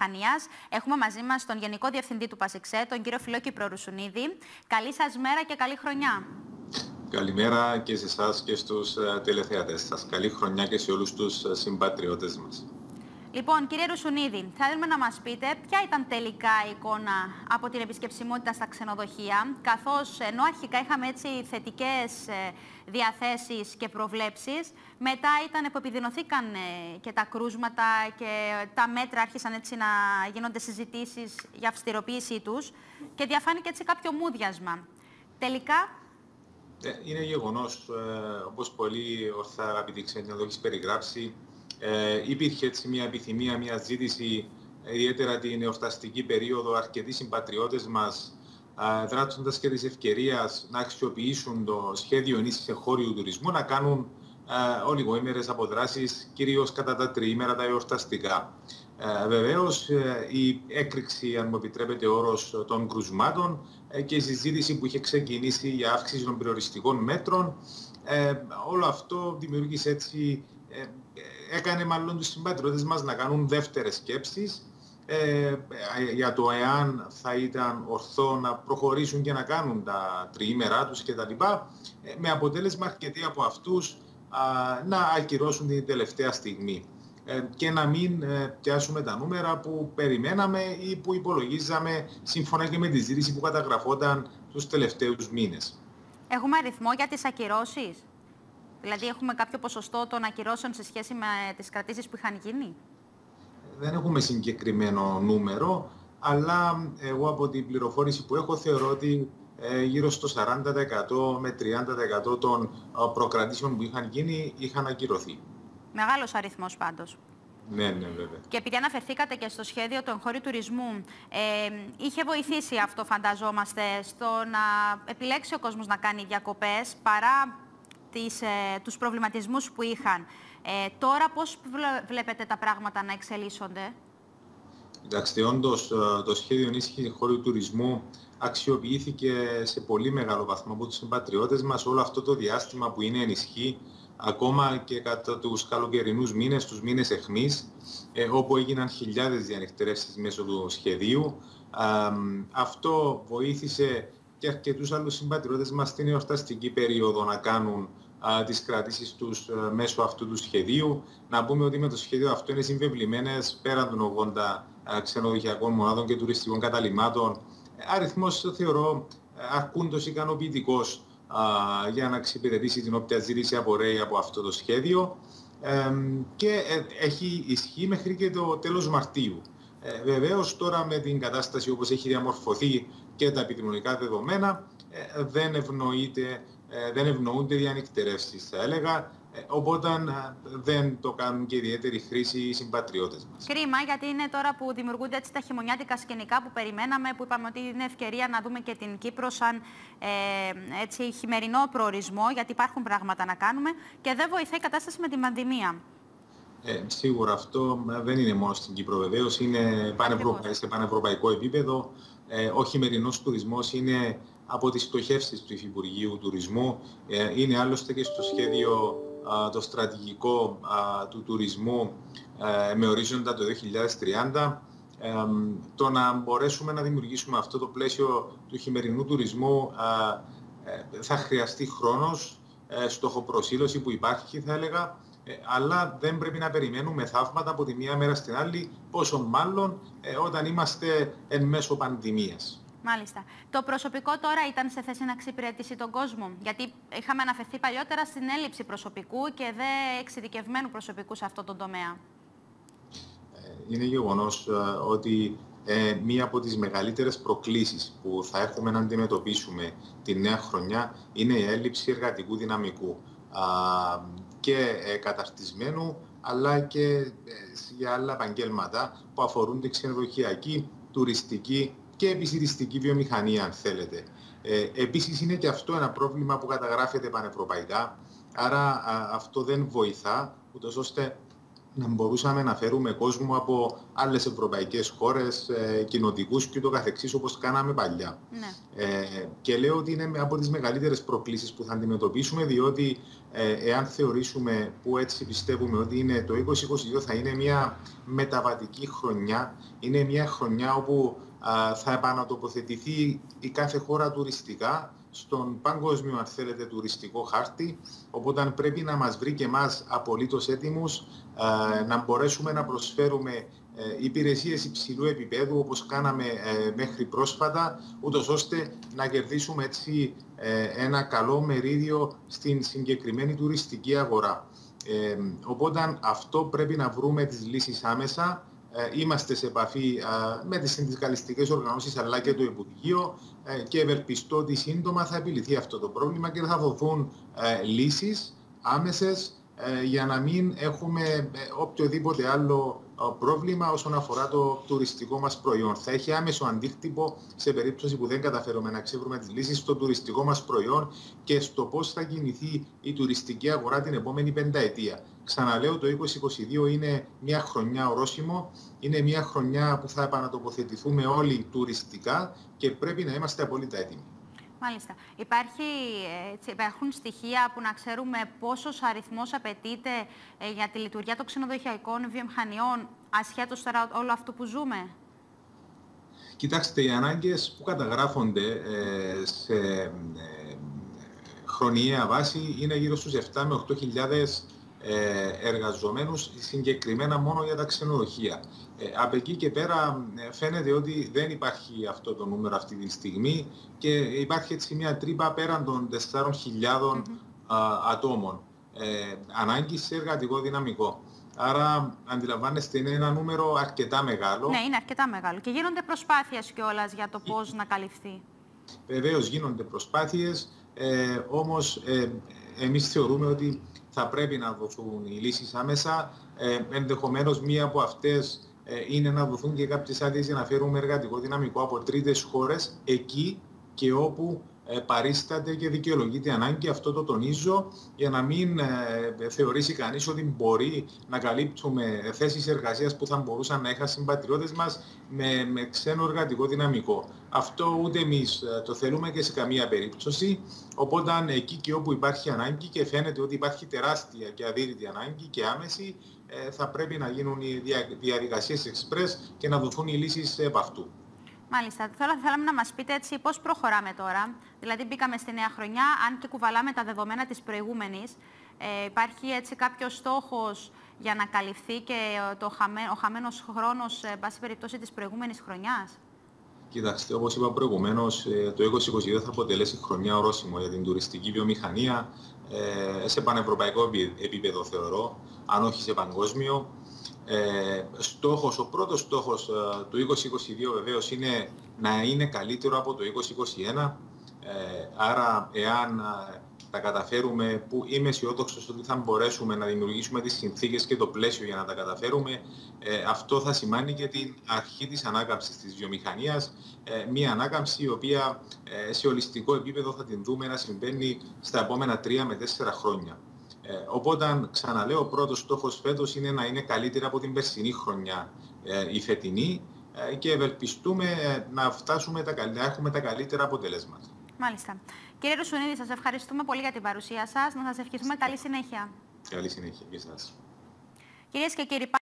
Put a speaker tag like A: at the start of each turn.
A: Βιομηχανίας. Έχουμε μαζί μας τον Γενικό Διευθυντή του ΠΑΣΕΞΕ, τον κύριο Φιλόκυπρο Ρουσουνίδη. Καλή σας μέρα και καλή χρονιά.
B: Καλημέρα και σε εσάς και στους τηλεθεατές σας. Καλή χρονιά και σε όλους τους συμπατριώτες μας.
A: Λοιπόν, κύριε Ρουσουνίδη, θέλουμε να μας πείτε ποια ήταν τελικά η εικόνα από την επισκεψιμότητα στα ξενοδοχεία, καθώς ενώ αρχικά είχαμε έτσι θετικές διαθέσεις και προβλέψεις, μετά ήταν που επιδεινωθήκαν και τα κρούσματα και τα μέτρα άρχισαν έτσι να γίνονται συζητήσεις για αυστηροποίησή τους και διαφάνηκε έτσι κάποιο μούδιασμα. Τελικά...
B: Είναι γεγονός, όπως πολύ ορθά αγαπητοί ξένοι να το έχεις περιγράψει, υπήρχε έτσι μια επιθυμία, μια ζήτηση, ιδιαίτερα την εορταστική περίοδο, αρκετοί συμπατριώτες μας, δράττοντας και της ευκαιρίας να αξιοποιήσουν το σχέδιο ενίσχυσης εγχώριου τουρισμού, να κάνουν ολιγοήμερες αποδράσεις, κυρίως κατά τα τριήμερα τα εορταστικά. Βεβαίως, η έκρηξη, αν μου επιτρέπετε ο όρος, των κρουσμάτων και η συζήτηση που είχε ξεκινήσει για αύξηση των περιοριστικών μέτρων, όλο αυτό δημιούργησε έτσι, έκανε μάλλον τους συμπατριώτες μας να κάνουν δεύτερες σκέψεις για το εάν θα ήταν ορθό να προχωρήσουν και να κάνουν τα τριήμερά τους κτλ. Με αποτέλεσμα αρκετοί από αυτούς να ακυρώσουν την τελευταία στιγμή και να μην πιάσουμε τα νούμερα που περιμέναμε ή που υπολογίζαμε σύμφωνα και με τη ζήτηση που καταγραφόταν τους τελευταίους μήνες.
A: Έχουμε αριθμό για τις ακυρώσεις? Δηλαδή έχουμε κάποιο ποσοστό των ακυρώσεων σε σχέση με τις κρατήσεις που είχαν γίνει?
B: Δεν έχουμε συγκεκριμένο νούμερο, αλλά εγώ από την πληροφόρηση που έχω θεωρώ ότι γύρω στο 40% με 30% των προκρατήσεων που είχαν γίνει είχαν ακυρωθεί.
A: Μεγάλος αριθμός πάντως.
B: Ναι, βέβαια.
A: Και επειδή αναφερθήκατε και στο σχέδιο του εγχώριου τουρισμού, είχε βοηθήσει αυτό, φανταζόμαστε, στο να επιλέξει ο κόσμος να κάνει διακοπές παρά τους προβληματισμούς που είχαν. Τώρα πώς βλέπετε τα πράγματα να εξελίσσονται?
B: Κοιτάξτε, όντως το σχέδιο ενίσχυσης εγχώριου τουρισμού αξιοποιήθηκε σε πολύ μεγάλο βαθμό από τους συμπατριώτες μας όλο αυτό το διάστημα που είναι ενισχύ, ακόμα και κατά τους καλοκαιρινούς μήνες, τους μήνες αιχμής, όπου έγιναν χιλιάδες διανυκτερεύσεις μέσω του σχεδίου. Αυτό βοήθησε και αρκετούς άλλους συμπατριώτες μας στην εορταστική περίοδο να κάνουν τις κρατήσεις τους μέσω αυτού του σχεδίου. Να πούμε ότι με το σχέδιο αυτό είναι συμβεβλημένες πέραν των 80 ξενοδοχειακών μονάδων και τουριστικών καταλυμάτων. Αριθμός θεωρώ αρκούντος ικανοποιητικός για να εξυπηρετήσει την όποια ζήτηση απορρέει από αυτό το σχέδιο και έχει ισχύ μέχρι και το τέλος Μαρτίου. Βεβαίως τώρα με την κατάσταση όπως έχει διαμορφωθεί και τα επιδημιολογικά δεδομένα δεν ευνοούνται διανυκτερεύσεις, θα έλεγα, οπότε δεν το κάνουν και ιδιαίτερη χρήση οι συμπατριώτες μας.
A: Κρίμα, γιατί είναι τώρα που δημιουργούνται έτσι τα χειμωνιάτικα σκηνικά που περιμέναμε, που είπαμε ότι είναι ευκαιρία να δούμε και την Κύπρο σαν έτσι, χειμερινό προορισμό, γιατί υπάρχουν πράγματα να κάνουμε και δεν βοηθάει η κατάσταση με την πανδημία.
B: Σίγουρα αυτό δεν είναι μόνο στην Κύπρο, βεβαίως, είναι σε πανευρωπαϊκό επίπεδο. Ο χειμερινός τουρισμός είναι από τις στοχεύσεις του Υφυπουργείου Τουρισμού. Είναι άλλωστε και στο σχέδιο το στρατηγικό του τουρισμού με ορίζοντα το 2030. Το να μπορέσουμε να δημιουργήσουμε αυτό το πλαίσιο του χειμερινού τουρισμού θα χρειαστεί χρόνος, στοχοπροσήλωση που υπάρχει, θα έλεγα, αλλά δεν πρέπει να περιμένουμε θαύματα από τη μία μέρα στην άλλη, πόσο μάλλον όταν είμαστε εν μέσω πανδημίας.
A: Μάλιστα. Το προσωπικό τώρα ήταν σε θέση να εξυπηρετήσει τον κόσμο? Γιατί είχαμε αναφερθεί παλιότερα στην έλλειψη προσωπικού και δε εξειδικευμένου προσωπικού σε αυτό το τομέα.
B: Είναι γεγονός ότι μία από τις μεγαλύτερες προκλήσεις που θα έχουμε να αντιμετωπίσουμε τη νέα χρονιά είναι η έλλειψη εργατικού δυναμικού και καταρτισμένου, αλλά και για άλλα επαγγέλματα που αφορούν την ξενοδοχειακή, τουριστική και επισιτιστική βιομηχανία, αν θέλετε. Επίσης είναι και αυτό ένα πρόβλημα που καταγράφεται πανευρωπαϊκά, άρα αυτό δεν βοηθά, ούτως ώστε να μπορούσαμε να φέρουμε κόσμο από άλλες ευρωπαϊκές χώρες, κοινοτικούς και ούτω καθεξής, όπως κάναμε παλιά.
A: Ναι.
B: Και λέω ότι είναι από τις μεγαλύτερες προκλήσεις που θα αντιμετωπίσουμε, διότι εάν θεωρήσουμε, που έτσι πιστεύουμε ότι είναι το 2022 θα είναι μια μεταβατική χρονιά, είναι μια χρονιά όπου θα επανατοποθετηθεί η κάθε χώρα τουριστικά στον παγκόσμιο, αν θέλετε, τουριστικό χάρτη, οπότε πρέπει να μας βρει και εμάς απολύτως έτοιμους να μπορέσουμε να προσφέρουμε υπηρεσίες υψηλού επίπεδου, όπως κάναμε μέχρι πρόσφατα, ούτως ώστε να κερδίσουμε έτσι ένα καλό μερίδιο στην συγκεκριμένη τουριστική αγορά. Οπότε αυτό πρέπει να βρούμε τις λύσεις άμεσα. Είμαστε σε επαφή με τις συνδικαλιστικές οργανώσεις αλλά και το Υπουργείο και ευελπιστώ ότι σύντομα θα επιλυθεί αυτό το πρόβλημα και θα δοθούν λύσεις άμεσες για να μην έχουμε οποιοδήποτε άλλο πρόβλημα όσον αφορά το τουριστικό μας προϊόν. Θα έχει άμεσο αντίκτυπο σε περίπτωση που δεν καταφέρουμε να ξεβρούμε τις λύσεις στο τουριστικό μας προϊόν και στο πώς θα κινηθεί η τουριστική αγορά την επόμενη πενταετία. Ξαναλέω, το 2022 είναι μια χρονιά ορόσημο, είναι μια χρονιά που θα επανατοποθετηθούμε όλοι τουριστικά και πρέπει να είμαστε απόλυτα έτοιμοι.
A: Μάλιστα. Υπάρχουν στοιχεία που να ξέρουμε πόσος αριθμός απαιτείται για τη λειτουργία των ξενοδοχειακών βιομηχανιών, ασχέτως τώρα όλο αυτό που ζούμε?
B: Κοιτάξτε, οι ανάγκες που καταγράφονται σε χρονιαία βάση είναι γύρω στους 7 με 8.000 εργαζομένους, συγκεκριμένα μόνο για τα ξενοδοχεία. Από εκεί και πέρα φαίνεται ότι δεν υπάρχει αυτό το νούμερο αυτή τη στιγμή και υπάρχει έτσι μια τρύπα πέραν των 4.000 ατόμων. Ανάγκη σε εργατικό δυναμικό. Άρα, αντιλαμβάνεστε, είναι ένα νούμερο αρκετά μεγάλο.
A: Ναι, είναι αρκετά μεγάλο. Και γίνονται προσπάθειες κιόλας για το πώς να καλυφθεί.
B: Βεβαίως γίνονται προσπάθειες, όμως εμείς θεωρούμε ότι θα πρέπει να δοθούν οι λύσεις άμεσα. Ενδεχομένως μία από αυτές είναι να δοθούν και κάποιες άδειες για να φέρουμε εργατικό δυναμικό από τρίτες χώρες, εκεί και όπου παρίσταται και δικαιολογείται ανάγκη. Αυτό το τονίζω για να μην θεωρήσει κανείς ότι μπορεί να καλύπτουμε θέσεις εργασίας που θα μπορούσαν να είχαν συμπατριώτες μας με ξένο εργατικό δυναμικό. Αυτό ούτε εμείς το θέλουμε και σε καμία περίπτωση. Οπότε εκεί και όπου υπάρχει ανάγκη και φαίνεται ότι υπάρχει τεράστια και αδύρυτη ανάγκη και άμεση, θα πρέπει να γίνουν οι διαδικασίες εξπρές και να δοθούν οι λύσεις επ' αυτού.
A: Μάλιστα. Θέλαμε να μας πείτε έτσι πώς προχωράμε τώρα. Δηλαδή μπήκαμε στη νέα χρονιά, αν και κουβαλάμε τα δεδομένα της προηγούμενης, υπάρχει έτσι κάποιος στόχος για να καλυφθεί και ο χαμένος χρόνος, εν πάση περιπτώσει, της προηγούμενης χρονιάς?
B: Κοιτάξτε, όπως είπα προηγουμένως, το 2022 θα αποτελέσει χρονιά ορόσημο για την τουριστική βιομηχανία σε πανευρωπαϊκό επίπεδο, θεωρώ, αν όχι σε παγκόσμιο. Ο πρώτος στόχος του 2022 βεβαίως είναι να είναι καλύτερο από το 2021. Άρα, εάν τα καταφέρουμε, που είμαι αισιόδοξος ότι θα μπορέσουμε να δημιουργήσουμε τις συνθήκες και το πλαίσιο για να τα καταφέρουμε, αυτό θα σημάνει και την αρχή της ανάκαμψης της βιομηχανίας. Μια ανάκαμψη η οποία σε ολιστικό επίπεδο θα την δούμε να συμβαίνει στα επόμενα 3 με 4 χρόνια. Οπότε, ξαναλέω, ο πρώτος στόχος φέτος είναι να είναι καλύτερα από την περσινή χρονιά η φετινή και ευελπιστούμε να φτάσουμε να έχουμε τα καλύτερα αποτελέσματα.
A: Μάλιστα. Κύριε Ρουσουνίδη, σας ευχαριστούμε πολύ για την παρουσία σας. Να σας ευχηθούμε καλή συνέχεια.
B: Καλή συνέχεια και εσάς.
A: Κυρίες και κύριοι,